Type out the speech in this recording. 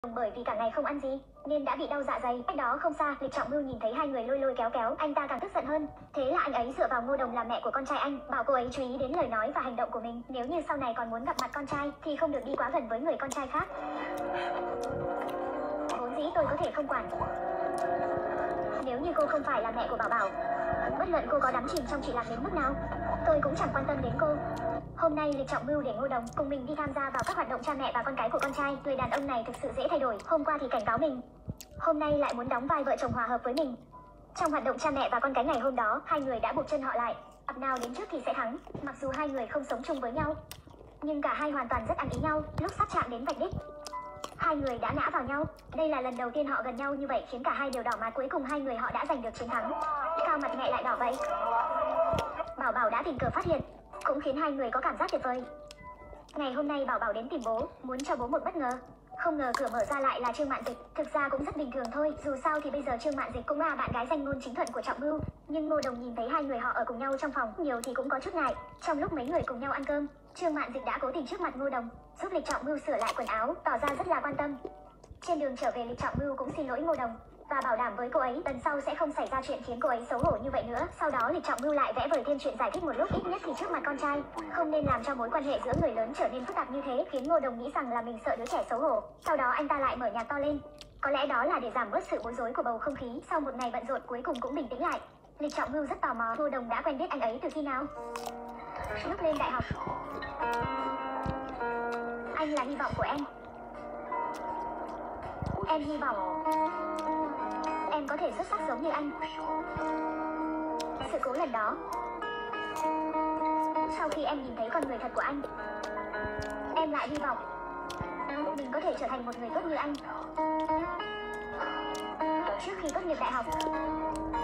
Bởi vì cả ngày không ăn gì nên đã bị đau dạ dày. Cách đó không xa, Lịch Trọng Mưu nhìn thấy hai người lôi lôi kéo kéo, anh ta càng tức giận hơn. Thế là anh ấy dựa vào Ngô Đồng làm mẹ của con trai anh, bảo cô ấy chú ý đến lời nói và hành động của mình. Nếu như sau này còn muốn gặp mặt con trai thì không được đi quá gần với người con trai khác. Vốn dĩ tôi có thể không quản, nếu như cô không phải là mẹ của Bảo Bảo. Bất luận cô có đắm chìm trong chuyện lạc đến mức nào, tôi cũng chẳng quan tâm đến cô. Hôm nay Lịch Trọng Mưu để Ngô Đồng cùng mình đi tham gia vào các hoạt động cha mẹ và con cái của con trai. Người đàn ông này thực sự dễ thay đổi. Hôm qua thì cảnh cáo mình, hôm nay lại muốn đóng vai vợ chồng hòa hợp với mình. Trong hoạt động cha mẹ và con cái ngày hôm đó, hai người đã buộc chân họ lại. Cặp nào đến trước thì sẽ thắng. Mặc dù hai người không sống chung với nhau, nhưng cả hai hoàn toàn rất ăn ý nhau. Lúc sắp chạm đến vạch đích, hai người đã ngã vào nhau. Đây là lần đầu tiên họ gần nhau như vậy, khiến cả hai đều đỏ mặt. Cuối cùng hai người họ đã giành được chiến thắng. Sao mặt mẹ lại đỏ vậy? Bảo Bảo đã tình cờ phát hiện, cũng khiến hai người có cảm giác tuyệt vời. Ngày hôm nay Bảo Bảo đến tìm bố, muốn cho bố một bất ngờ. Không ngờ cửa mở ra lại là Trương Mạn Dịch. Thực ra cũng rất bình thường thôi, dù sao thì bây giờ Trương Mạn Dịch cũng là bạn gái danh ngôn chính thuận của Trọng Mưu. Nhưng Ngô Đồng nhìn thấy hai người họ ở cùng nhau trong phòng, nhiều thì cũng có chút ngại. Trong lúc mấy người cùng nhau ăn cơm, Trương Mạn Dịch đã cố tình trước mặt Ngô Đồng giúp Lịch Trọng Mưu sửa lại quần áo, tỏ ra rất là quan tâm. Trên đường trở về, Lịch Trọng Mưu cũng xin lỗi Ngô Đồng và bảo đảm với cô ấy lần sau sẽ không xảy ra chuyện khiến cô ấy xấu hổ như vậy nữa. Sau đó Lịch Trọng Mưu lại vẽ vời thêm chuyện giải thích một lúc, ít nhất thì trước mặt con trai không nên làm cho mối quan hệ giữa người lớn trở nên phức tạp như thế, khiến Ngô Đồng nghĩ rằng là mình sợ đứa trẻ xấu hổ. Sau đó anh ta lại mở nhạc to lên, có lẽ đó là để giảm bớt sự bối rối của bầu không khí. Sau một ngày bận rộn, cuối cùng cũng bình tĩnh lại. Lịch Trọng Mưu rất tò mò, Ngô Đồng đã quen biết anh ấy từ khi nào? Lúc lên đại học. Anh là hy vọng của em. Em hy vọng em có thể xuất sắc giống như anh. Sự cố lần đó, sau khi em nhìn thấy con người thật của anh, em lại hy vọng mình có thể trở thành một người tốt như anh. Trước khi tốt nghiệp đại học,